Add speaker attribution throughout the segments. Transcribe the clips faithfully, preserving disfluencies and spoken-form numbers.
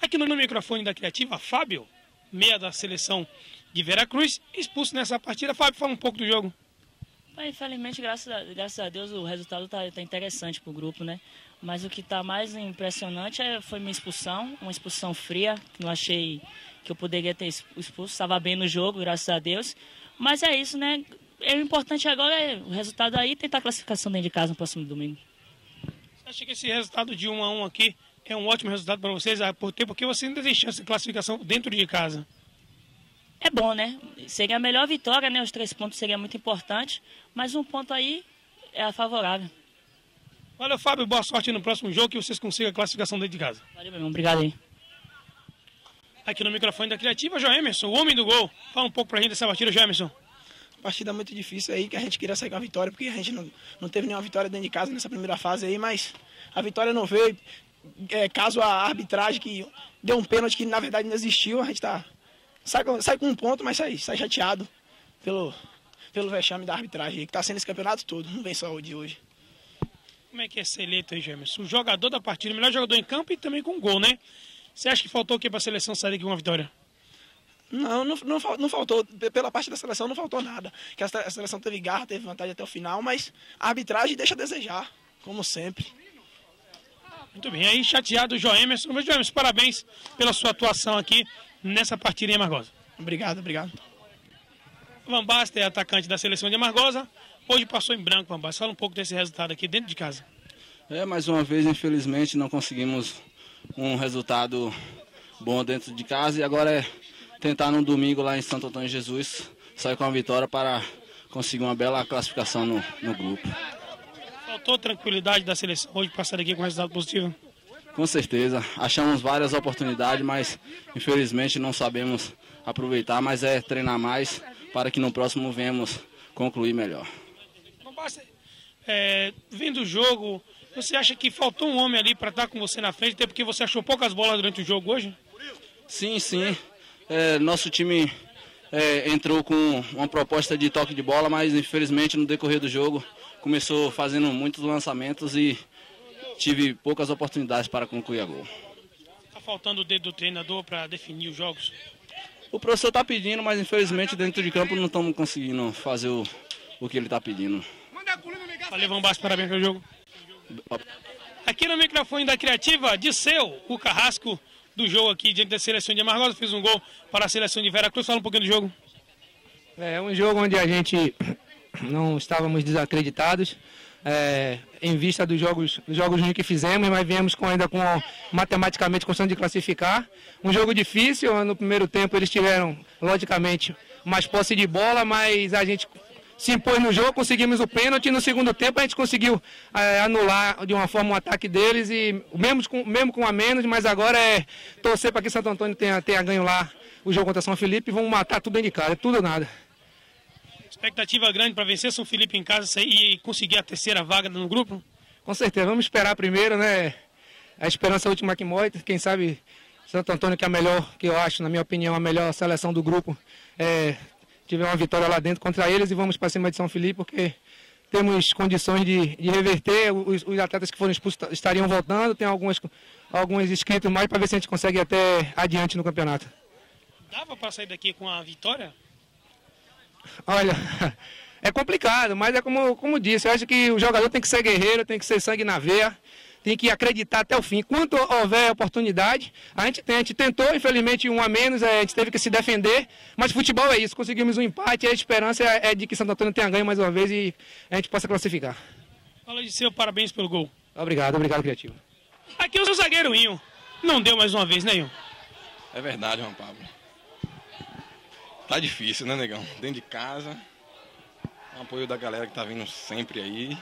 Speaker 1: Aqui no microfone da Criativa, Fábio, meia da seleção de Veracruz, expulso nessa partida. Fábio, fala um pouco do jogo.
Speaker 2: Infelizmente, graças a, graças a Deus, o resultado está tá interessante para o grupo, né? Mas o que está mais impressionante é, foi minha expulsão, uma expulsão fria, que não achei que eu poderia ter expulso. Estava bem no jogo, graças a Deus. Mas é isso, né? O importante agora é o resultado aí e tentar a classificação dentro de casa no próximo domingo.
Speaker 1: Você acha que esse resultado de um a um aqui é um ótimo resultado para vocês? Porque você ainda tem chance de classificação dentro de casa.
Speaker 2: É bom, né? Seria a melhor vitória, né? Os três pontos seria muito importante, mas um ponto aí é favorável.
Speaker 1: Valeu, Fábio. Boa sorte no próximo jogo, que vocês consigam a classificação dentro de casa.
Speaker 2: Valeu, meu irmão. Obrigado aí.
Speaker 1: Aqui no microfone da Criativa, Joemerson, o homem do gol. Fala um pouco pra gente dessa partida, Joemerson.
Speaker 3: Partida muito difícil aí, que a gente queria sair com a vitória, porque a gente não, não teve nenhuma vitória dentro de casa nessa primeira fase aí, mas a vitória não veio. É, caso a arbitragem que deu um pênalti que na verdade não existiu, a gente tá... Sai com, sai com um ponto, mas sai, sai chateado pelo, pelo vexame da arbitragem, que está sendo esse campeonato todo, não vem só o de hoje.
Speaker 1: Como é que é ser eleito aí, Gemerson? O jogador da partida, o melhor jogador em campo e também com gol, né? Você acha que faltou o que para a seleção sair aqui com uma vitória?
Speaker 3: Não, não, não, não faltou. Pela parte da seleção não faltou nada. Que a seleção teve garra, teve vantagem até o final, mas a arbitragem deixa a desejar, como sempre.
Speaker 1: Muito bem, aí chateado o Joemerson. Mas, Joemerson, parabéns pela sua atuação aqui nessa partida em Amargosa.
Speaker 3: Obrigado, obrigado.
Speaker 1: Van Basten é atacante da seleção de Amargosa. Hoje passou em branco, Van Basten. Fala um pouco desse resultado aqui dentro de casa.
Speaker 4: É, mais uma vez, infelizmente, não conseguimos um resultado bom dentro de casa. E agora é tentar no domingo lá em Santo Antônio de Jesus sair com a vitória para conseguir uma bela classificação no, no grupo.
Speaker 1: Faltou tranquilidade da seleção hoje passar aqui com resultado positivo?
Speaker 4: Com certeza, achamos várias oportunidades, mas infelizmente não sabemos aproveitar, mas é treinar mais para que no próximo venhamos concluir melhor.
Speaker 1: Não basta, é, vendo o jogo, você acha que faltou um homem ali para estar com você na frente, até porque você achou poucas bolas durante o jogo hoje?
Speaker 4: Sim, sim. É, nosso time é, entrou com uma proposta de toque de bola, mas infelizmente no decorrer do jogo começou fazendo muitos lançamentos e tive poucas oportunidades para concluir a gol.
Speaker 1: Está faltando o dedo do treinador para definir os jogos?
Speaker 4: O professor está pedindo, mas infelizmente dentro de campo não estamos conseguindo fazer o, o que ele está pedindo.
Speaker 1: Valeu, Van Basten, parabéns pelo jogo. Aqui no microfone da Criativa, Disseu, o carrasco do jogo aqui diante da seleção de Amargosa, fez um gol para a seleção de Veracruz. Fala um pouquinho do jogo.
Speaker 5: É um jogo onde a gente não estávamos desacreditados. É, em vista dos jogos, dos jogos que fizemos, mas viemos com, ainda com matematicamente condição de classificar. Um jogo difícil, no primeiro tempo eles tiveram, logicamente, mais posse de bola, mas a gente se impôs no jogo, conseguimos o pênalti, e no segundo tempo a gente conseguiu é, anular de uma forma o ataque deles, e mesmo com, mesmo com a menos, mas agora é torcer para que Santo Antônio tenha, tenha ganho lá o jogo contra São Felipe e vamos matar tudo dentro de casa, tudo ou nada.
Speaker 1: Expectativa grande para vencer São Felipe em casa e conseguir a terceira vaga no grupo?
Speaker 5: Com certeza, vamos esperar primeiro, né? A esperança é a última que morre. Quem sabe Santo Antônio, que é a melhor, que eu acho, na minha opinião, a melhor seleção do grupo, é, tiver uma vitória lá dentro contra eles e vamos para cima de São Felipe, porque temos condições de, de reverter. Os, os atletas que foram expulsos estariam voltando, tem algumas, alguns inscritos mais para ver se a gente consegue ir até adiante no campeonato.
Speaker 1: Dava para sair daqui com a vitória?
Speaker 5: Olha, é complicado, mas é como, como disse, eu acho que o jogador tem que ser guerreiro, tem que ser sangue na veia, tem que acreditar até o fim. Quanto houver oportunidade, a gente tem, a gente tentou, infelizmente um a menos, a gente teve que se defender, mas futebol é isso, conseguimos um empate, a esperança é, é de que Santo Antônio tenha ganho mais uma vez e a gente possa classificar.
Speaker 1: Fala de seu, parabéns pelo gol.
Speaker 5: Obrigado, obrigado, Criativo.
Speaker 1: Aqui o seu zagueiro Inho, não deu mais uma vez, né, Inho?
Speaker 6: É verdade, Juan Pablo. Tá difícil, né, negão? Dentro de casa. O apoio da galera que tá vindo sempre aí.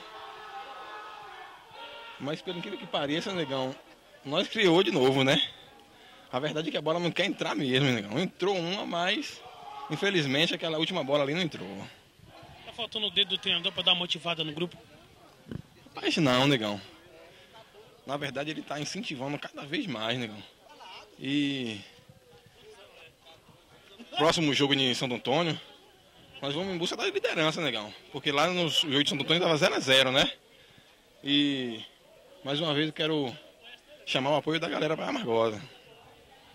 Speaker 6: Mas pelo incrível que pareça, negão, nós criou de novo, né? A verdade é que a bola não quer entrar mesmo, negão. Entrou uma, mas infelizmente aquela última bola ali não entrou.
Speaker 1: Tá faltando o dedo do treinador pra dar uma motivada no grupo?
Speaker 6: Mas não, negão. Na verdade ele tá incentivando cada vez mais, negão. E próximo jogo em Santo Antônio, nós vamos em busca da liderança, negão. Porque lá no jogo de Santo Antônio estava zero a zero, né? E mais uma vez eu quero chamar o apoio da galera para Amargosa.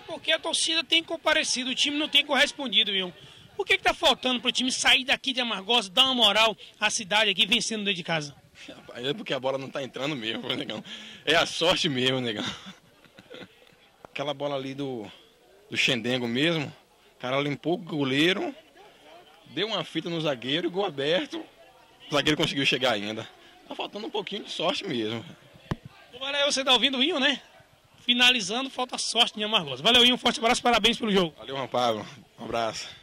Speaker 1: porque a torcida tem comparecido, o time não tem correspondido, viu? O que está faltando para o time sair daqui de Amargosa, dar uma moral à cidade aqui, vencendo dentro de casa?
Speaker 6: É porque a bola não está entrando mesmo, negão. É a sorte mesmo, negão. Aquela bola ali do, do Xendengo mesmo, o cara limpou o goleiro, deu uma fita no zagueiro, gol aberto, o zagueiro conseguiu chegar ainda. Tá faltando um pouquinho de sorte mesmo.
Speaker 1: Valeu, você tá ouvindo o Inho, né? Finalizando, falta sorte em Amargosa. Valeu, Inho, um forte abraço, parabéns pelo jogo.
Speaker 6: Valeu, Juan Pablo. Um abraço.